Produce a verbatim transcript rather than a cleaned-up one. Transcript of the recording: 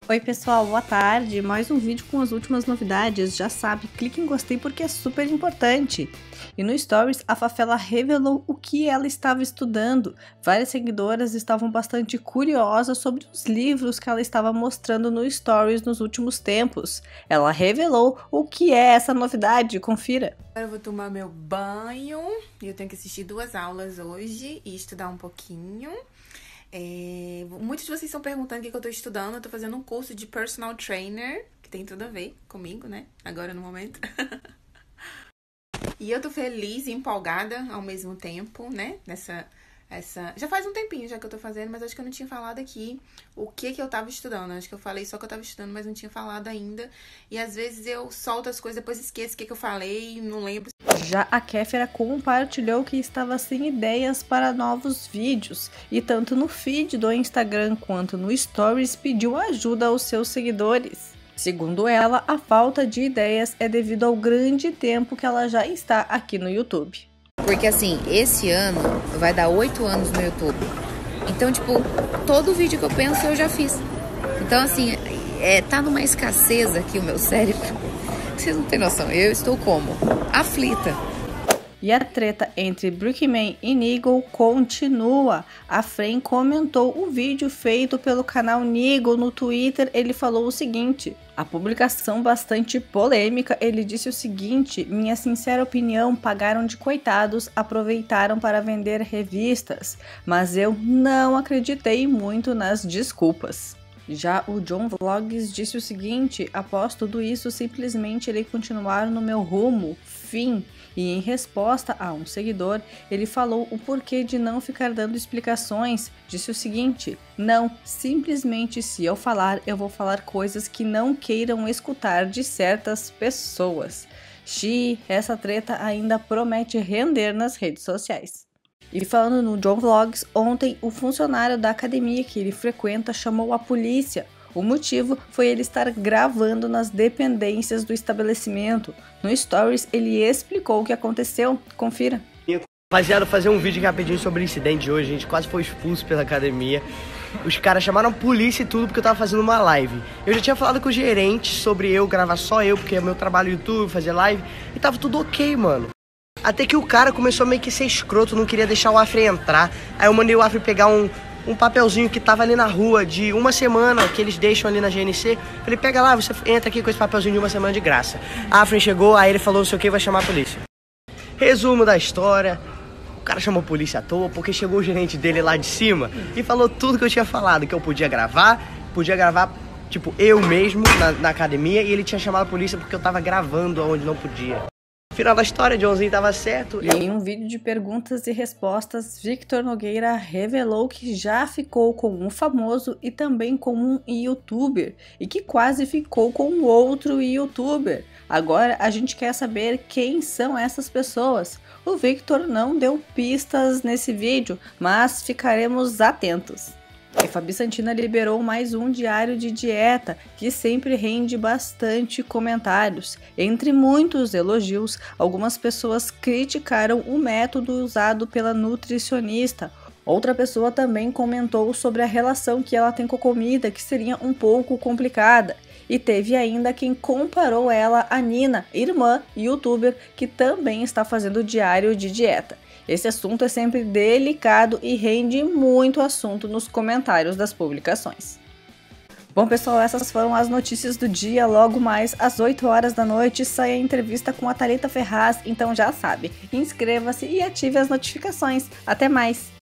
Oi pessoal, boa tarde, mais um vídeo com as últimas novidades, já sabe, clique em gostei porque é super importante. E no Stories, a Fafela revelou o que ela estava estudando. Várias seguidoras estavam bastante curiosas sobre os livros que ela estava mostrando no Stories nos últimos tempos. Ela revelou o que é essa novidade, confira. Agora eu vou tomar meu banho, eu tenho que assistir duas aulas hoje e estudar um pouquinho. É, muitos de vocês estão perguntando o que, que eu tô estudando. Eu tô fazendo um curso de personal trainer, que tem tudo a ver comigo, né? Agora no momento. E eu tô feliz e empolgada ao mesmo tempo, né? Nessa, essa... Já faz um tempinho já que eu tô fazendo, mas acho que eu não tinha falado aqui o que que eu tava estudando. Acho que eu falei só que eu tava estudando, mas não tinha falado ainda. E às vezes eu solto as coisas, depois esqueço o que que eu falei, não lembro. Já a Kéfera compartilhou que estava sem ideias para novos vídeos e tanto no feed do Instagram quanto no Stories pediu ajuda aos seus seguidores. Segundo ela, a falta de ideias é devido ao grande tempo que ela já está aqui no YouTube. Porque assim, esse ano vai dar oito anos no YouTube. Então, tipo, todo vídeo que eu penso eu já fiz. Então, assim, é, tá numa escassez aqui o meu cérebro. Vocês não têm noção, eu estou como? Aflita. E a treta entre Brickman e Nigel continua. A Fran comentou o vídeo feito pelo canal Nigel no Twitter. Ele falou o seguinte: a publicação bastante polêmica. Ele disse o seguinte: minha sincera opinião, pagaram de coitados, aproveitaram para vender revistas, mas eu não acreditei muito nas desculpas. Já o John Vlogs disse o seguinte: após tudo isso, simplesmente irei continuar no meu rumo, fim. E em resposta a um seguidor, ele falou o porquê de não ficar dando explicações. Disse o seguinte: não, simplesmente se eu falar, eu vou falar coisas que não queiram escutar de certas pessoas. Xi, essa treta ainda promete render nas redes sociais. E falando no John Vlogs, ontem o funcionário da academia que ele frequenta chamou a polícia. O motivo foi ele estar gravando nas dependências do estabelecimento. No Stories, ele explicou o que aconteceu. Confira. Rapaziada, fazer um vídeo rapidinho sobre o incidente de hoje. A gente quase foi expulso pela academia. Os caras chamaram a polícia e tudo porque eu tava fazendo uma live. Eu já tinha falado com o gerente sobre eu gravar só eu, porque é meu trabalho no YouTube, fazer live. E tava tudo ok, mano. Até que o cara começou meio que ser escroto, não queria deixar o Afre entrar. Aí eu mandei o Afre pegar um... um papelzinho que tava ali na rua de uma semana, que eles deixam ali na G N C. Ele pega lá, você entra aqui com esse papelzinho de uma semana de graça. A Afren chegou, aí ele falou não sei o que, vai chamar a polícia. Resumo da história: o cara chamou a polícia à toa porque chegou o gerente dele lá de cima e falou tudo que eu tinha falado, que eu podia gravar, podia gravar, tipo, eu mesmo na, na academia, e ele tinha chamado a polícia porque eu tava gravando onde não podia. Final da história, Johnzinho tava certo. E em um vídeo de perguntas e respostas, Victor Nogueira revelou que já ficou com um famoso e também com um youtuber, e que quase ficou com outro youtuber. Agora a gente quer saber quem são essas pessoas. O Victor não deu pistas nesse vídeo, mas ficaremos atentos. E Fabi Santina liberou mais um diário de dieta, que sempre rende bastante comentários. Entre muitos elogios, algumas pessoas criticaram o método usado pela nutricionista. Outra pessoa também comentou sobre a relação que ela tem com a comida, que seria um pouco complicada. E teve ainda quem comparou ela a Nina, irmã youtuber, que também está fazendo diário de dieta. Esse assunto é sempre delicado e rende muito assunto nos comentários das publicações. Bom pessoal, essas foram as notícias do dia. Logo mais às oito horas da noite sai a entrevista com a Thalita Ferraz, então já sabe, inscreva-se e ative as notificações. Até mais!